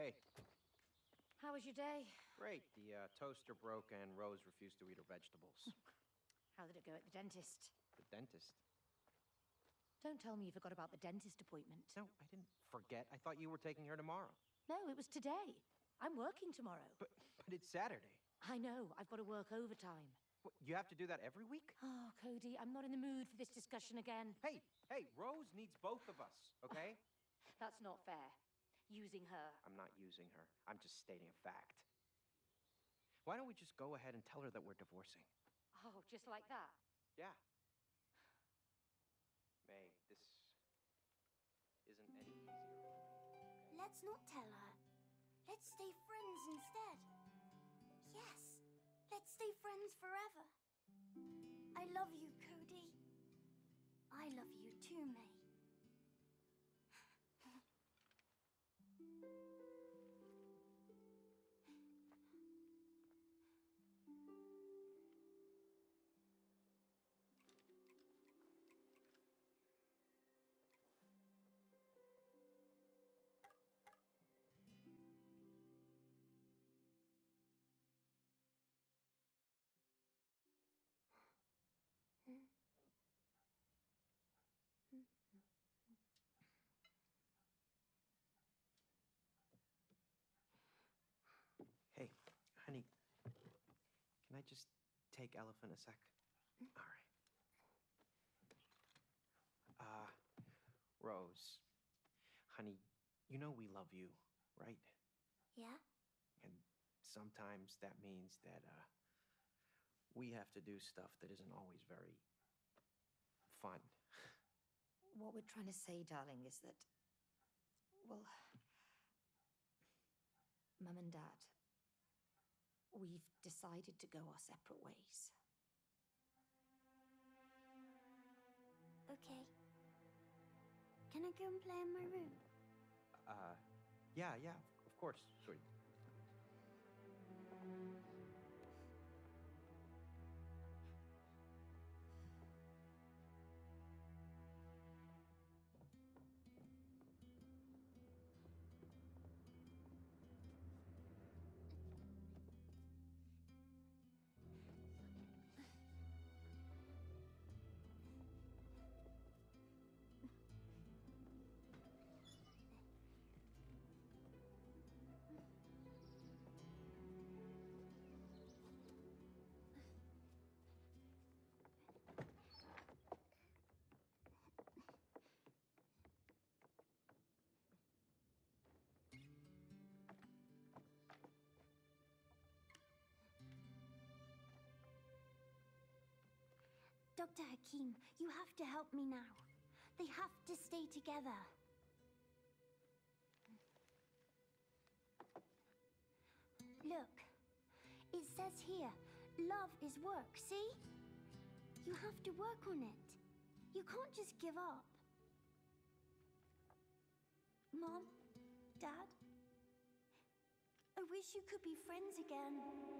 Hey. How was your day? Great. The toaster broke and Rose refused to eat her vegetables. How did it go at the dentist? The dentist? Don't tell me you forgot about the dentist appointment. No, I didn't forget. I thought you were taking her tomorrow. No, it was today. I'm working tomorrow. But it's Saturday. I know. I've got to work overtime. What, you have to do that every week? Oh, Cody, I'm not in the mood for this discussion again. Hey, Rose needs both of us, okay? That's not fair. Using her. I'm not using her. I'm just stating a fact. Why don't we just go ahead and tell her that we're divorcing? Oh, just like that? Yeah. May, this isn't any easier for me. Okay? Let's not tell her. Let's stay friends instead. Yes, let's stay friends forever. I love you, Cody. I love you too, May. Hey, honey, can I just take Elephant a sec? All right. Rose, honey, you know we love you, right? Yeah? And sometimes that means that, we have to do stuff that isn't always very fun. What we're trying to say, darling, is that... Well... Mum and Dad... We've decided to go our separate ways. Okay. Can I go and play in my room? Yeah, of course, sweet. Dr. Hakim, you have to help me now. They have to stay together. Look, it says here, love is work, see? You have to work on it. You can't just give up. Mom, Dad, I wish you could be friends again.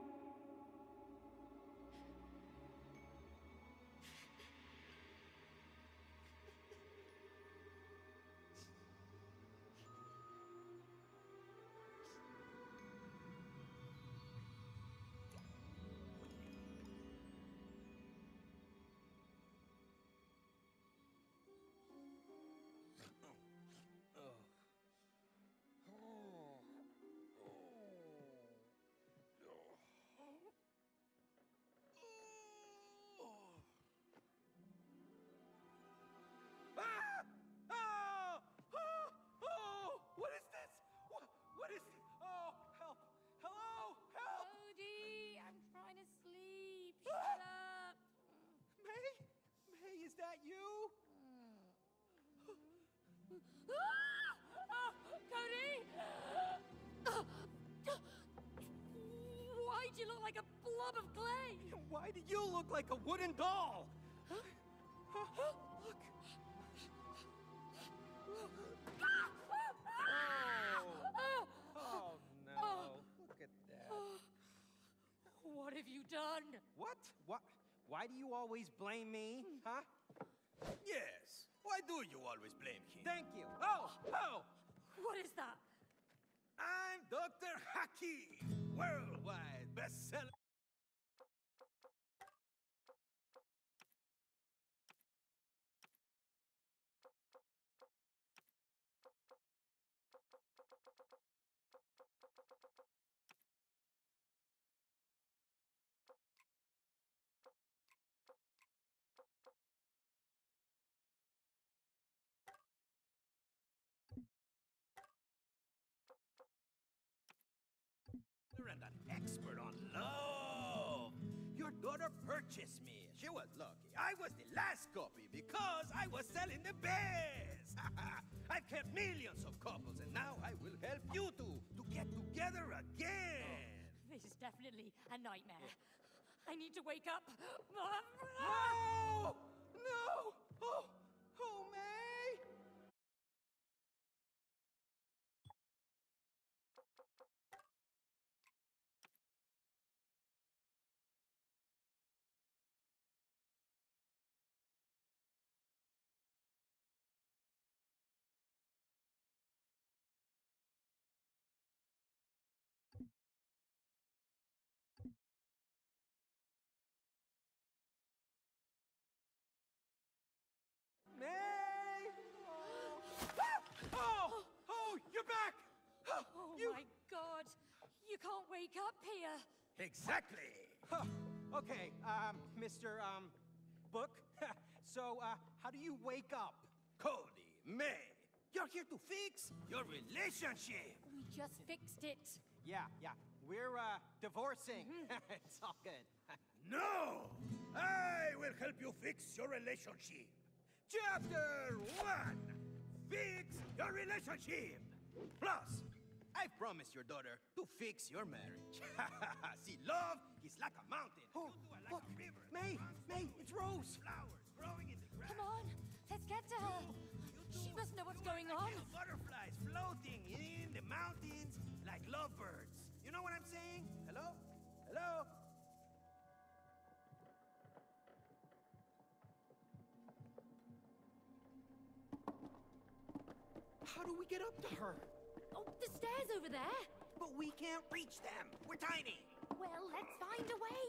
What is it? Oh, help! Hello! Help! Cody, I'm trying to sleep. Shut up. May? May, is that you? Cody! Why'd you look like a blob of clay? Why do you look like a wooden doll? Look. Oh, no. Look at that. What have you done? What? Why do you always blame me, huh? Yes. Why do you always blame him? Thank you. Oh! What is that? Lucky! Worldwide bestseller. And an expert on love. Your daughter purchased me. She was lucky. I was the last copy because I was selling the best. I've helped millions of couples, and now I will help you two to get together again. This is definitely a nightmare. I need to wake up. No! No! Oh, oh, May! May! Oh! Oh, you're back! Oh my God! You can't wake up here. Exactly. Huh. Okay, Mr. Book. So, how do you wake up? Cody, May, you're here to fix your relationship. We just fixed it. Yeah, we're, divorcing. It's all good. No! I will help you fix your relationship. Chapter 1. Fix your relationship. Plus, I promised your daughter to fix your marriage. See, love is like a mountain. Oh, You two are like look, a river. May, it's Rose. Flowers growing in the grass. Come on, let's get to her. She must know what's going on. Little butterflies floating in the mountains like lovebirds. You know what I'm saying? Hello? Hello? How do we get up to her? Oh, the stairs over there. But we can't reach them. We're tiny. Well, let's find a way.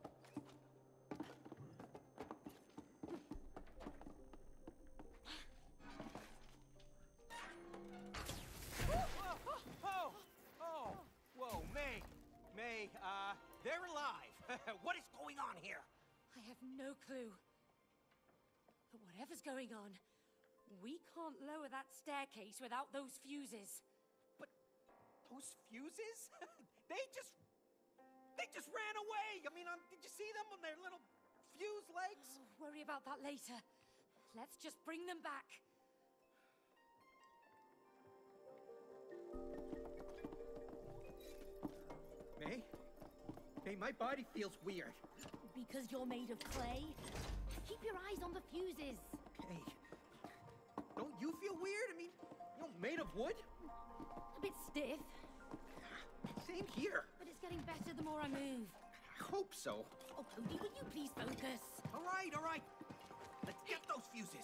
Oh, whoa, May, they're alive. What is going on here? I have no clue. But whatever's going on, we can't lower that staircase without those fuses. But those fuses? They just ran away. I mean, did you see them on their little fuse legs? Oh, worry about that later. Let's just bring them back. May, my body feels weird. Because you're made of clay? Keep your eyes on the fuses. Hey, don't you feel weird? I mean, made of wood? A bit stiff, Same here. but it's getting better the more I move. I hope so. Oh, Cody, will you please focus? All right. Let's get those fuses.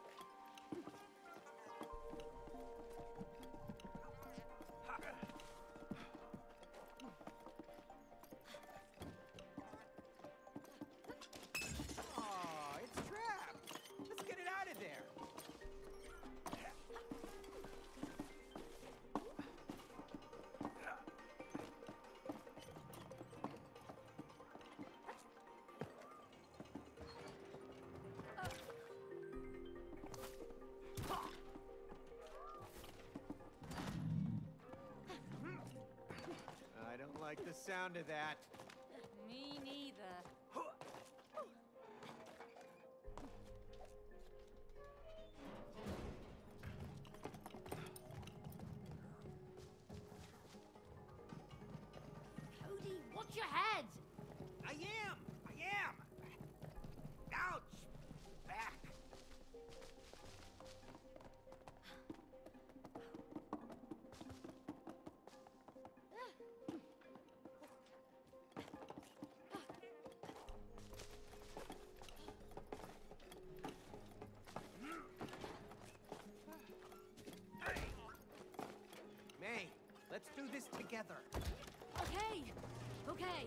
Aw, it's trapped. Let's get it out of there. I don't like the sound of that. Me neither. Cody, watch your head! I am. Ouch. Back. May, let's do this together. Okay. Okay.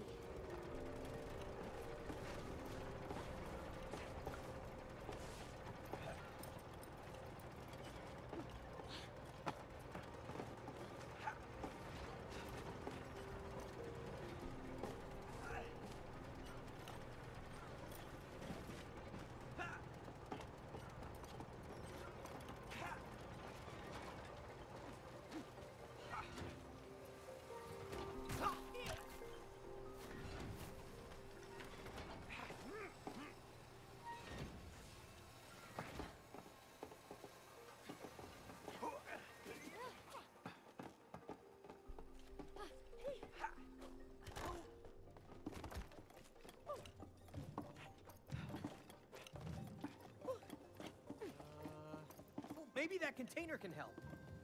Maybe that container can help.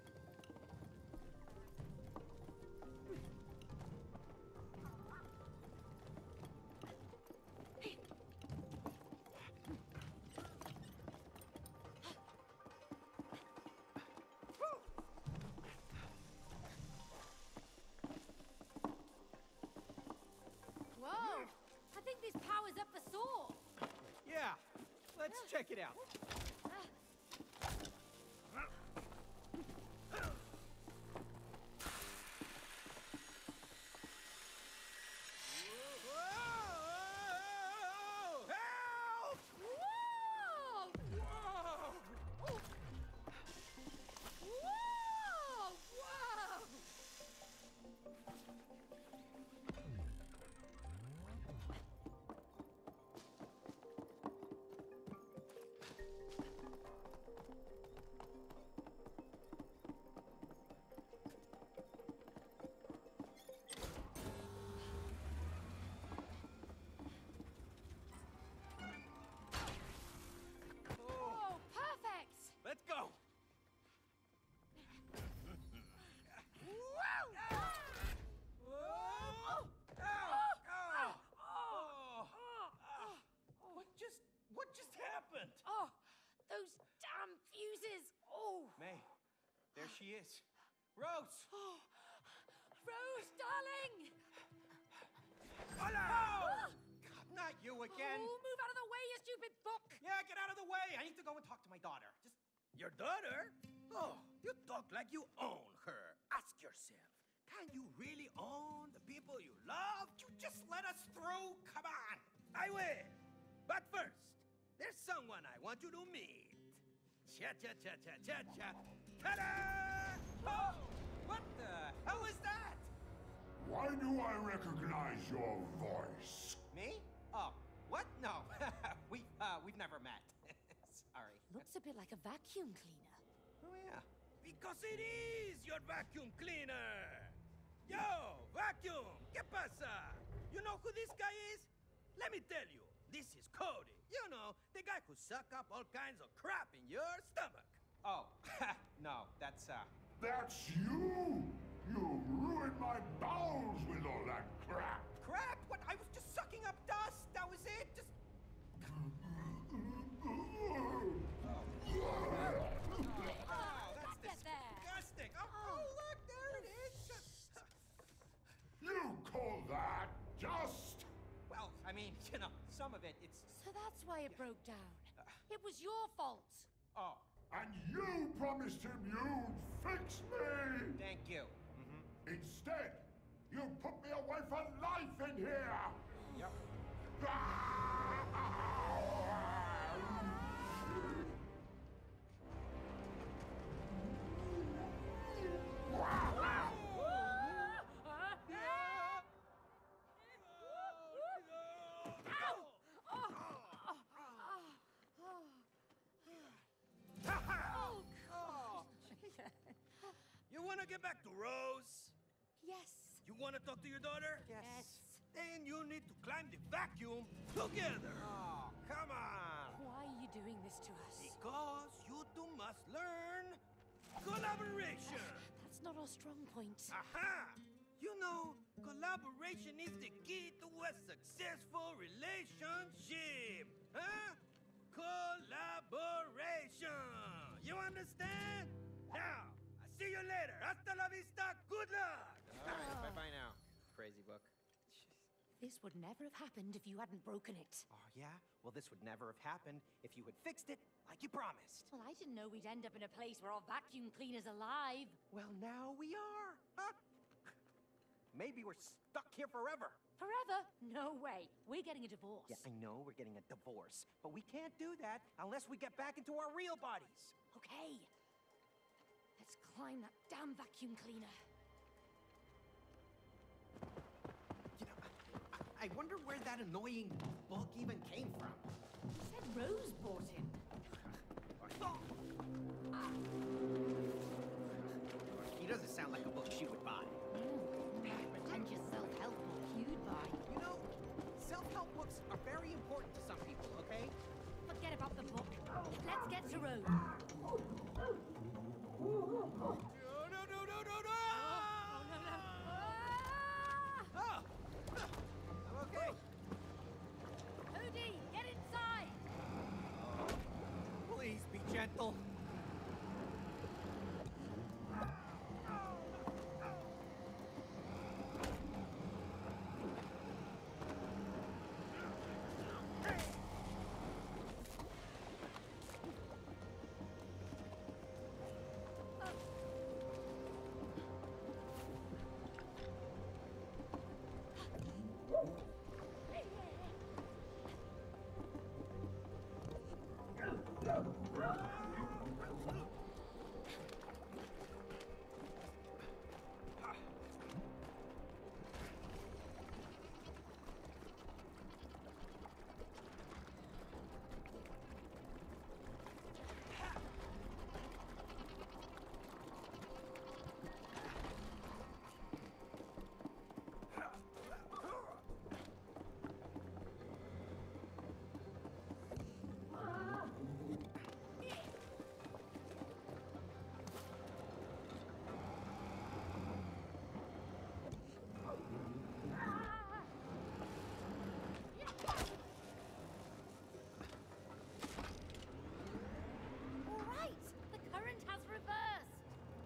Whoa! I think this power's up for Saw. Yeah, let's check it out. Help! Whoa! Whoa! Whoa! Whoa! Oh, perfect! Let's go! What just happened? Oh, those damn fuses! Oh! May, there she is. Rose! Oh, Rose, darling! Hola! Ah! God, not you again. Oh, move out of the way, you stupid book! Yeah, get out of the way. I need to go and talk to my daughter. Just Your daughter? Oh, you talk like you own her. Ask yourself, can you really own the people you love? you just let us through. Come on. I will. But first, there's someone I want you to meet. Cha-cha-cha-cha-cha-cha. Ta-da! Oh, what the hell is that? Why do I recognize your voice? Me? Oh, what? No, we've never met. Sorry. Looks a bit like a vacuum cleaner. Oh yeah. Because it is your vacuum cleaner. Yo, vacuum, ¿qué pasa? You know who this guy is? Let me tell you, this is Cody. You know, the guy who suck up all kinds of crap in your stomach. Oh, no, that's That's you! You ruined my bowels with all that crap! crap. What? I was just sucking up dust. That was it. Just. Oh, Back that's it there. disgusting. Oh, look, there it is. You call that just? Well, I mean, some of it's. So that's why it broke down. It was your fault. Oh, And you promised him you'd fix me! thank you. Instead, you put me away for life in here! Yep. You want to get back to Rose? Yes. You want to talk to your daughter? Yes. Then you need to climb the vacuum together. Oh, come on. Why are you doing this to us? Because you two must learn collaboration. That's not our strong point. Aha! You know, collaboration is the key to a successful relationship. Huh? Collaboration. You understand? Now, I'll see you later. Hasta la vista. Good luck. All right, bye-bye now, crazy book. This would never have happened if you hadn't broken it. Oh, yeah? Well, this would never have happened if you had fixed it like you promised. Well, I didn't know we'd end up in a place where our vacuum cleaner's alive. Well, now we are. Huh? Maybe we're stuck here forever. Forever? No way. We're getting a divorce. Yeah, I know we're getting a divorce, but we can't do that unless we get back into our real bodies. Okay. Let's climb that damn vacuum cleaner. You know, I wonder where that annoying book even came from. He said Rose bought him. He doesn't sound like a book she would buy. Pretentious self-help book you'd buy. You know, self-help books are very important to some people, okay? Forget about the book. Let's get to Rose. No! Oh, no, no. Ah! Oh! I'm okay. Cody, get inside! Please be gentle. All right, the current has reversed.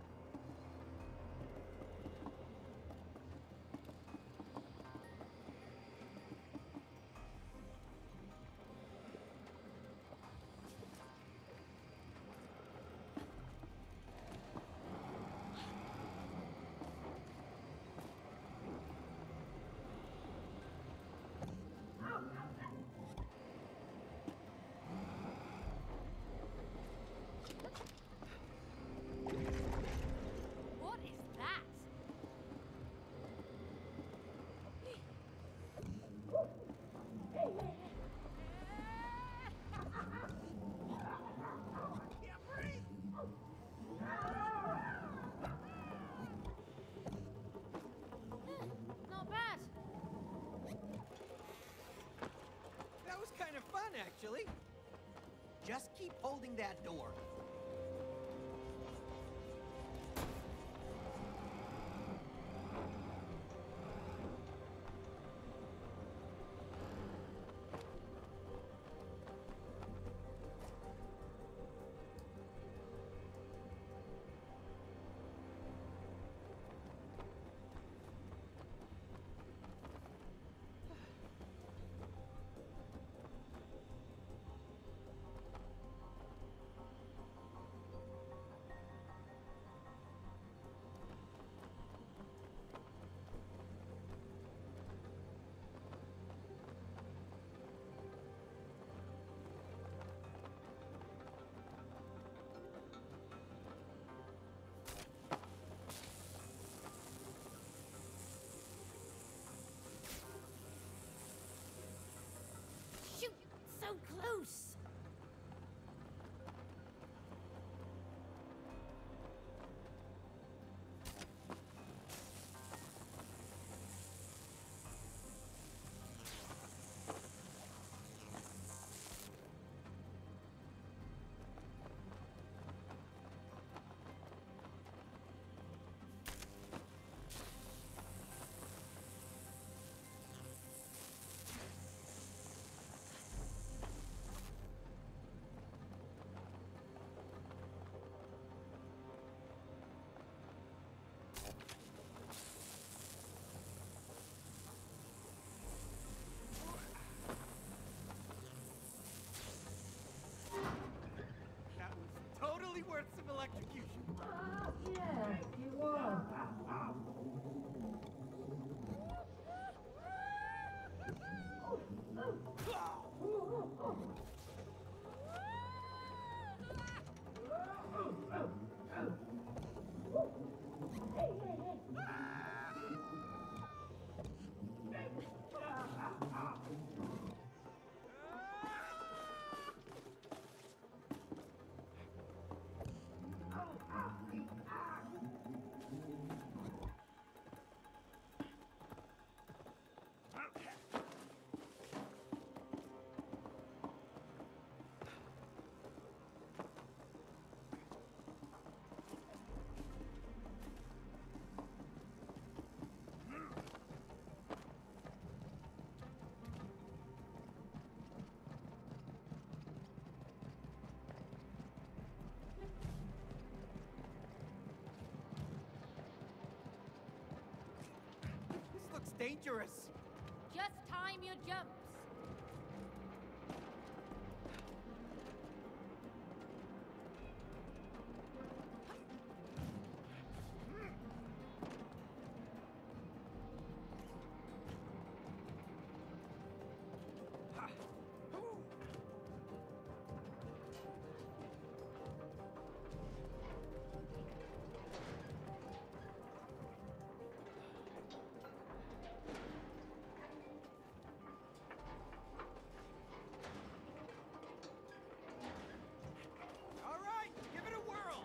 What is that? Not bad. That was kind of fun, actually. Just keep holding that door. Shoot, so close. It's dangerous. Just time your jumps. All right, give it a whirl.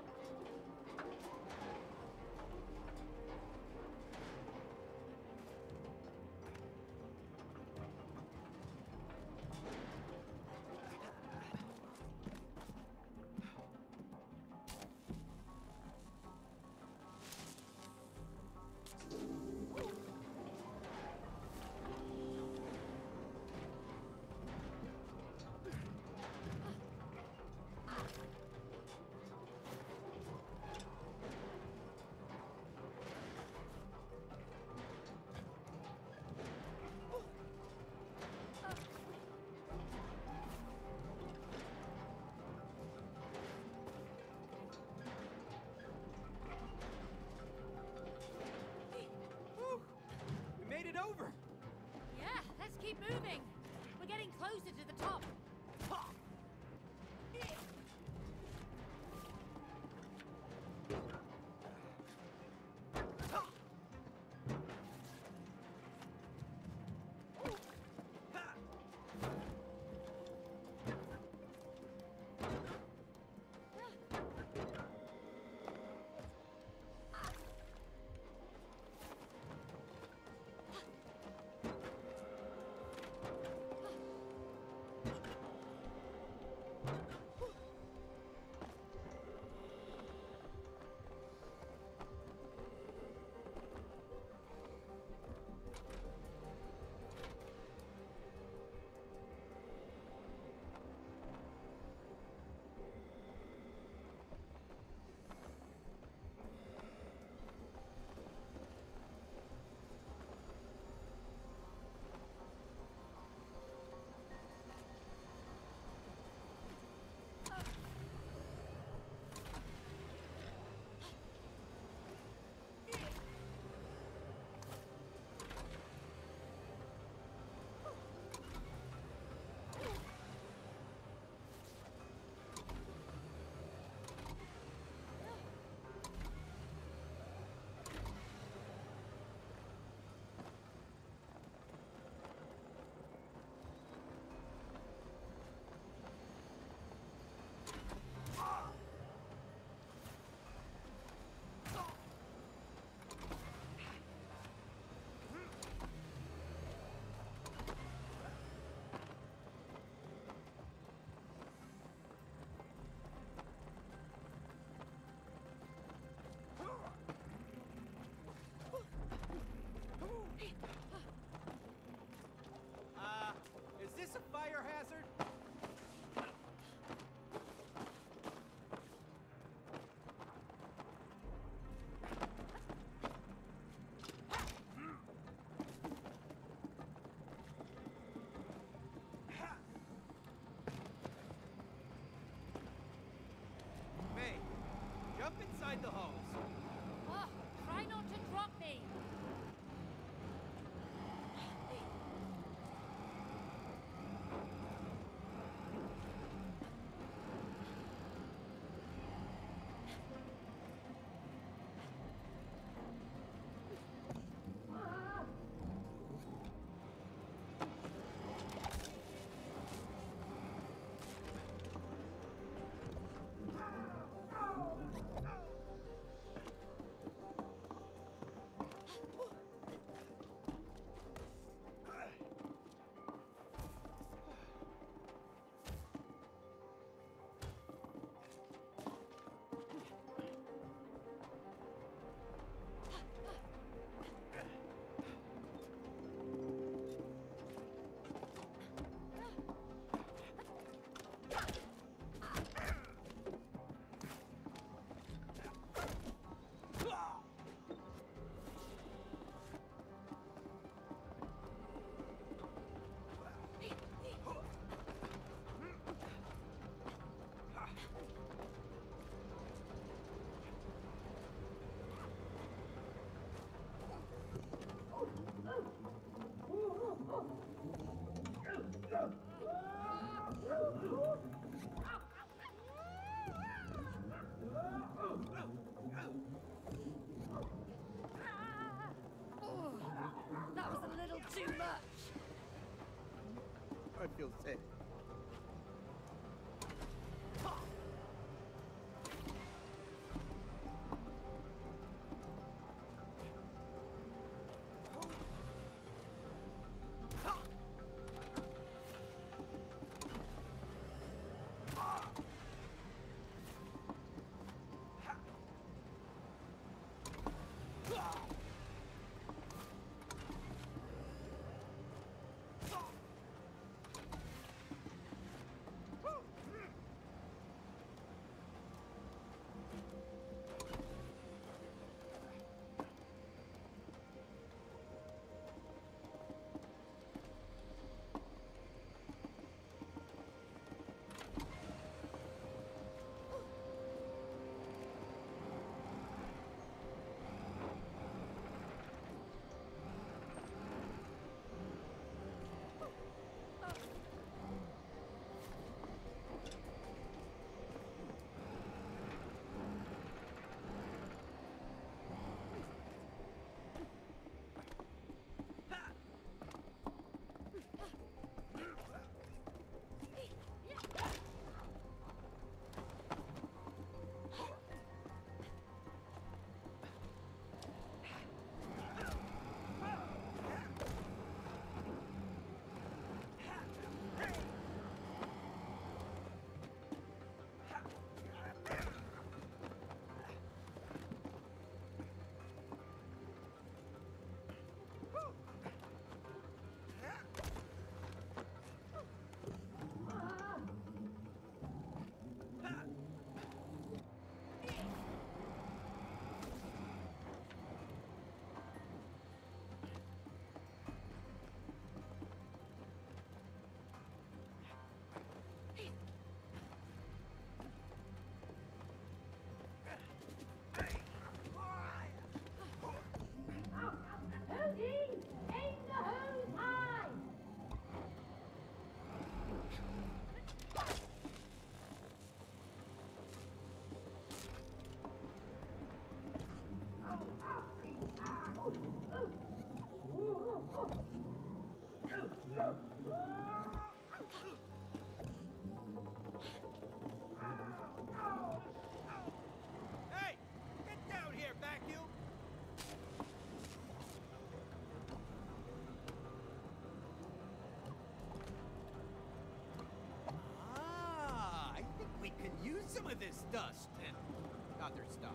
Whew. We made it over. Yeah, let's keep moving. We're getting closer to the top. Is this a fire hazard? May, jump inside the hose. Oh, try not to drop me. too much. I feel sick. Hey! Get down here, vacuum! Ah, I think we can use some of this dust and other stuff.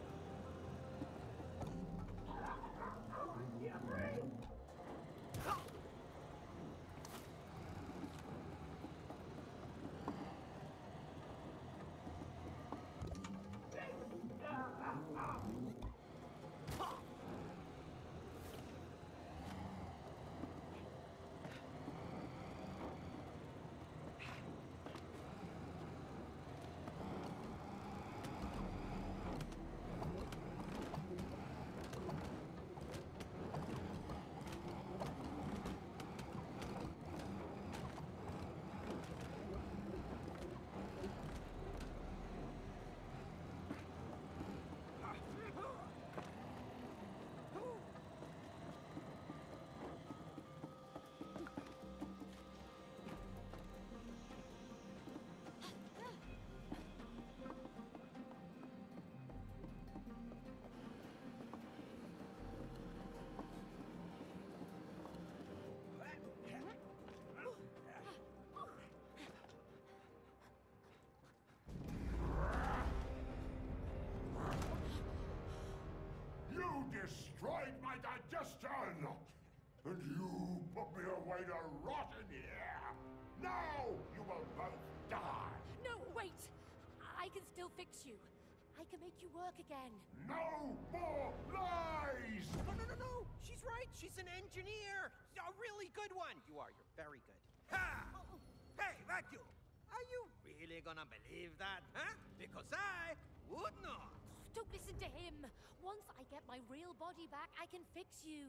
You destroyed my digestion! And you put me away to rot in here! Now you will both die! No, wait! I can still fix you. I can make you work again. No more lies! No, no, no, no! She's right! She's an engineer! A really good one! You are, you're very good. Ha! Hey, vacuum! Are you really gonna believe that, huh? Because I would not. Don't listen to him. Once I get my real body back, I can fix you.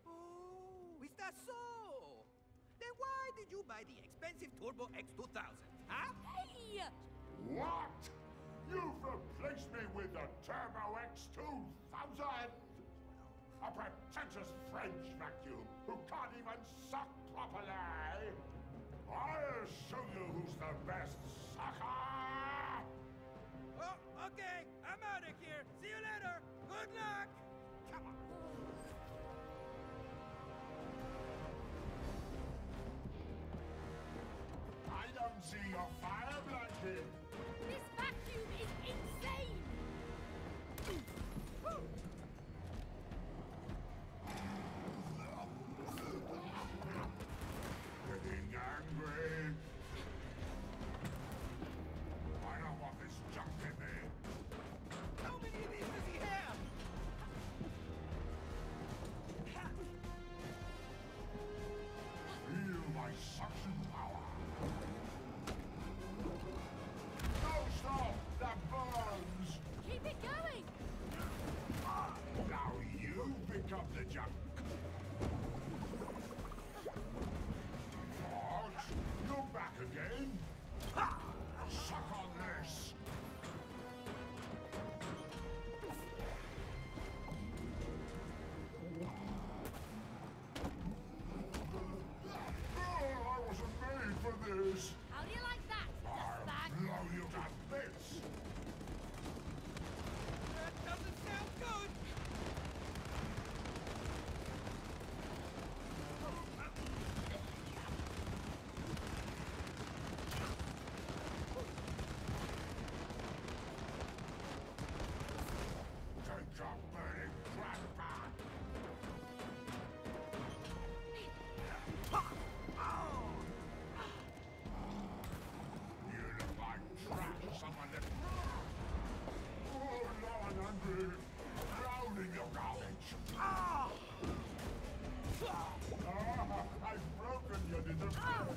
Oh, is that so? Then why did you buy the expensive Turbo X2000, huh? Hey! What? You've replaced me with the Turbo X2000! A pretentious French vacuum who can't even suck properly. I'll show you who's the best sucker! Oh, okay. I'm out of here. See you later. Good luck. Come on. I don't see your fire blanket. This vacuum is insane! Getting angry. I don't want this junk in there. How many of these does he have? Feel my suction power. No, stop! That burns! Keep it going! Now you become the junk. What? You're back again? Suck on this! Oh, I wasn't made for this! How do you like that, I'll dustbag? blow you to bits! That doesn't sound good. Take your burning crap back! You look like trash, someone that... Oh, now I'm hungry! Drown in your garbage! Ah! I've broken your little friend!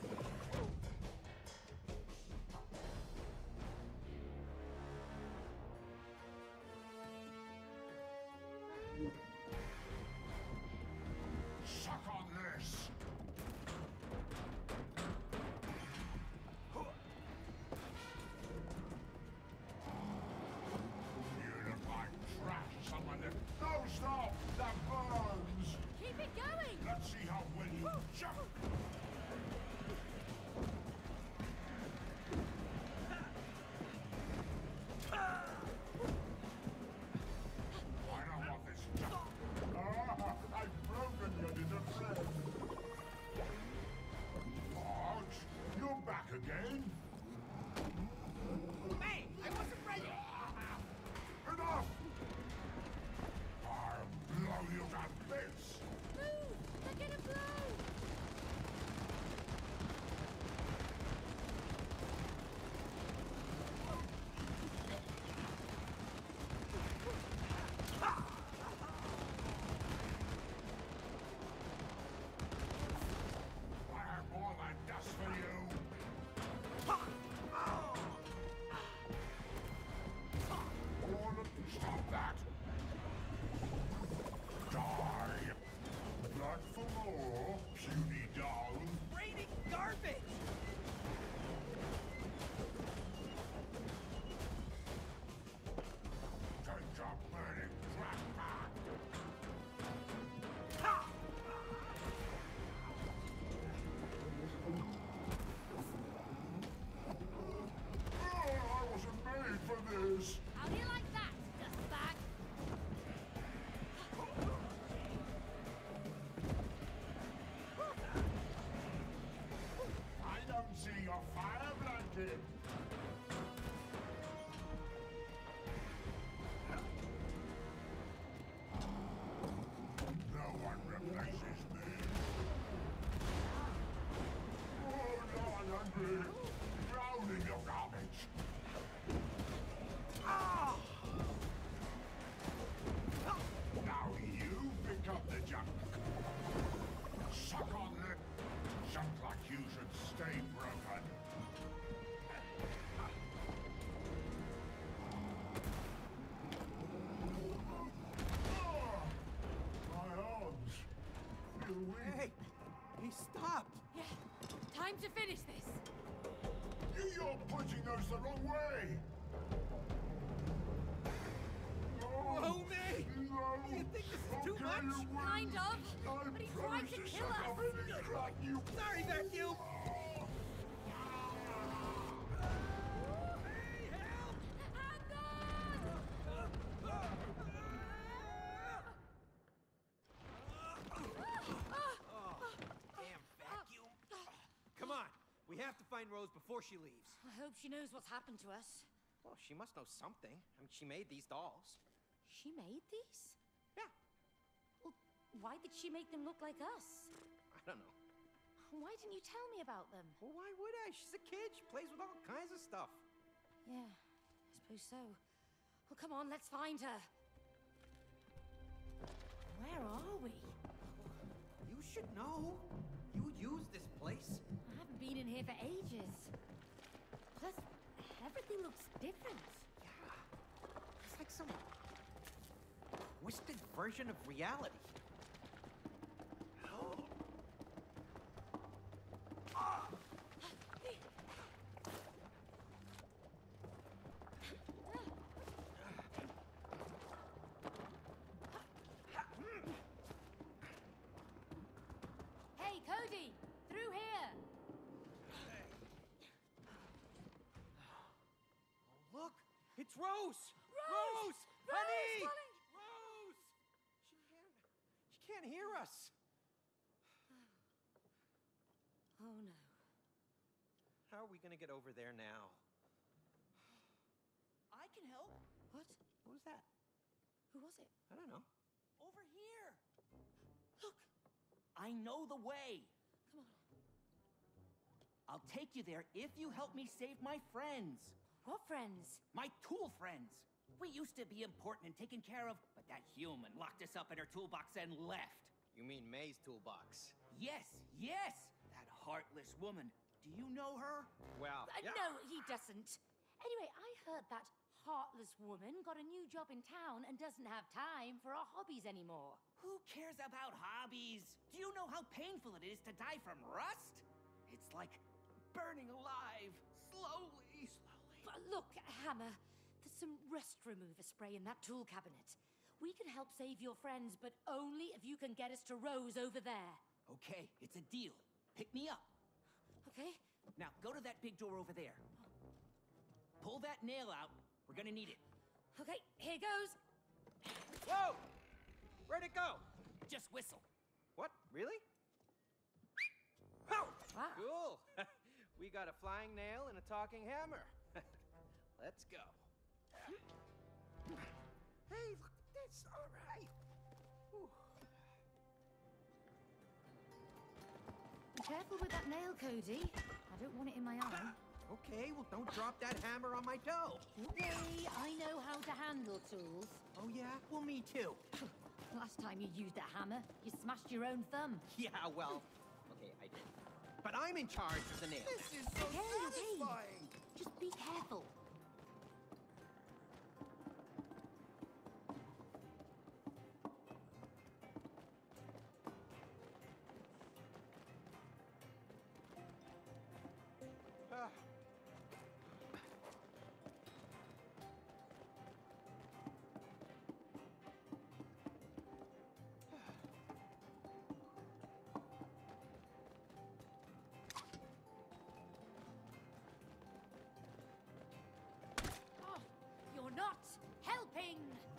Suck on this! You look like trash, someone that... No, stop! That burns! Keep it going! Let's see how well you jump! I don't want this jump! I've broken your little friend! What? You're back again? Hey, I wasn't ready. Enough! I'll blow you to bits! Move! They're gonna blow! I have more than dust for you! Stop that! Die! Not for more, puny doll! Raining garbage. Take your burning crap back! Oh, I wasn't made for this! How do you like that, dustbag? I don't see your fire blanket! No one replaces me! Oh, no, I'm hungry! Drown in your garbage! Now you become the junk! Suck on it! Junk like you should stay broken! My arms feel weak. Hey, he stopped. Yeah, time to finish this. You're pointing those the wrong way! No! Whoa, me! No! You think this is too Okay. much? Kind of. I But he tried promise to to kill suck us. up any crap you Sorry, vacuum. Damn vacuum. Come on. We have to find Rose before she leaves. I hope she knows what's happened to us. Well, she must know something. I mean, she made these dolls. She made these? Yeah. Well, why did she make them look like us? I don't know. Why didn't you tell me about them? Well, why would I? She's a kid. She plays with all kinds of stuff. Yeah, I suppose so. Well, come on, let's find her. Where are we? You should know. You use this place. I haven't been in here for ages. Plus, everything looks different. Yeah. It's like some twisted version of reality. Hey, Cody! Through here! Oh, look! It's Rose! Rose! Honey! Honey! Rose! She can't hear us. Oh, no. How are we gonna get over there now? I can help. What? What was that? Who was it? I don't know. Over here. Look! I know the way. Come on. I'll take you there if you help me save my friends. What friends? My tool friends. We used to be important and taken care of, but that human locked us up in her toolbox and left. You mean May's toolbox? Yes, yes! That heartless woman. Do you know her? Well, yeah. No, he doesn't. Anyway, I heard that heartless woman got a new job in town and doesn't have time for our hobbies anymore. Who cares about hobbies? Do you know how painful it is to die from rust? It's like burning alive, slowly. But look, Hammer, there's some rust remover spray in that tool cabinet. We can help save your friends, but only if you can get us to Rose over there. Okay, it's a deal. Pick me up. Okay? Now, go to that big door over there. Pull that nail out. We're gonna need it. Okay, here goes. Whoa! Where'd it go? Just whistle. What? Really? Oh! Wow. Cool. We got a flying nail and a talking hammer. Let's go. Hey, look at this. All right. Whew. Be careful with that nail, Cody. I don't want it in my eye. Okay, well, don't drop that hammer on my toe. Don't worry, I know how to handle tools. Oh, yeah? Well, me too. Last time you used a hammer, you smashed your own thumb. Yeah, well, okay, I did. But I'm in charge of the nail. This is so Okay, okay. satisfying. Just be careful. Ah. Oh, you're not helping.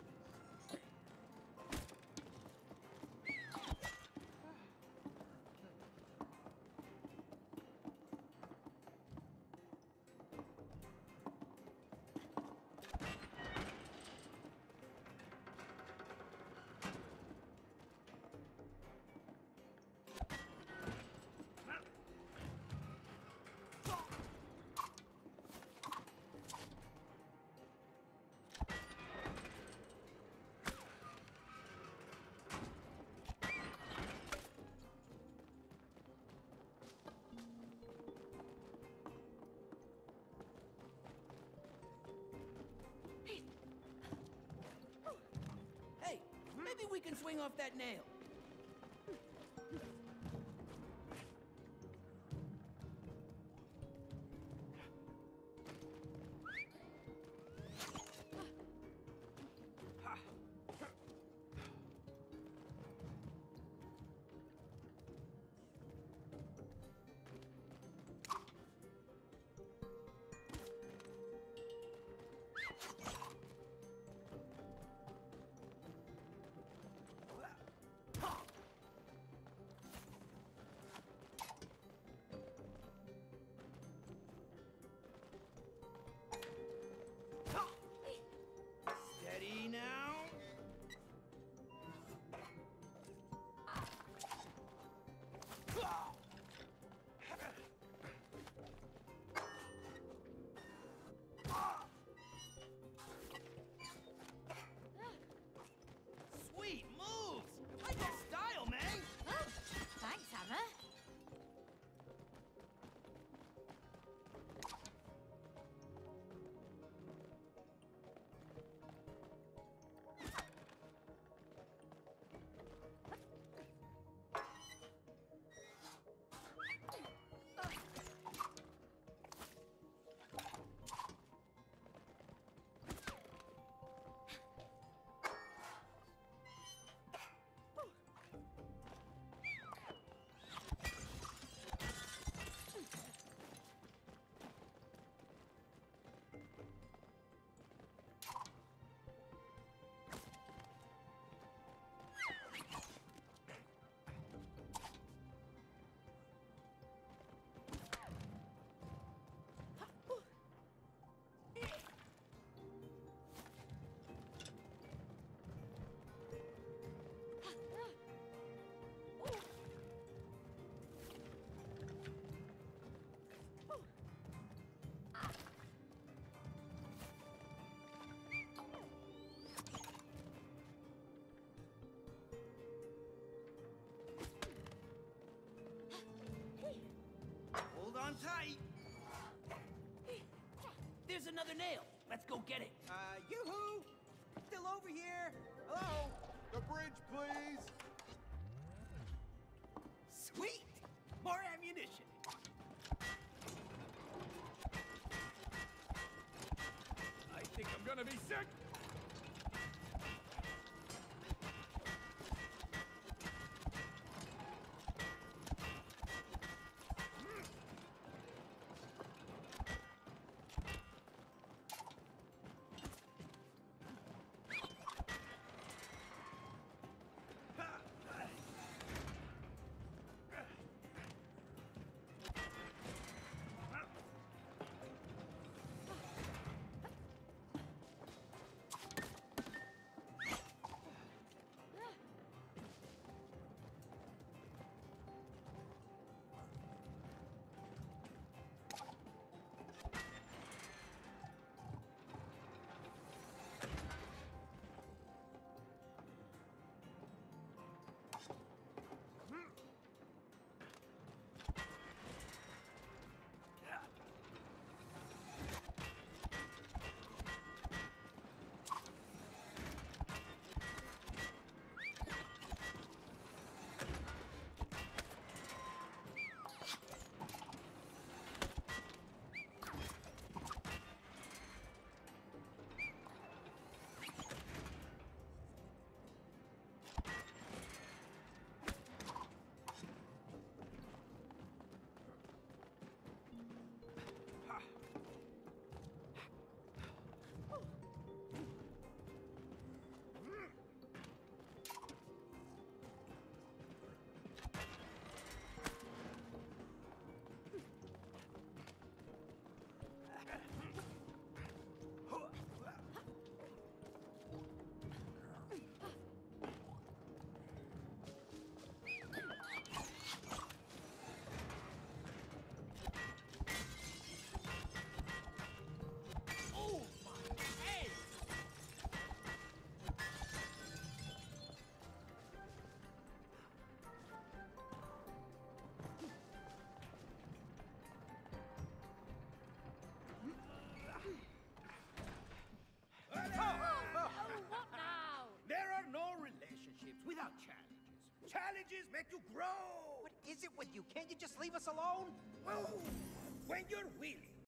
Hey, maybe we can swing off that nail. the nail. Let's go get it. Yoo-hoo! Still over here. Hello? The bridge, please. Sweet! More ammunition. I think I'm gonna be sick. Without challenges. Challenges make you grow. What is it with you? Can't you just leave us alone? Well, when you're willing,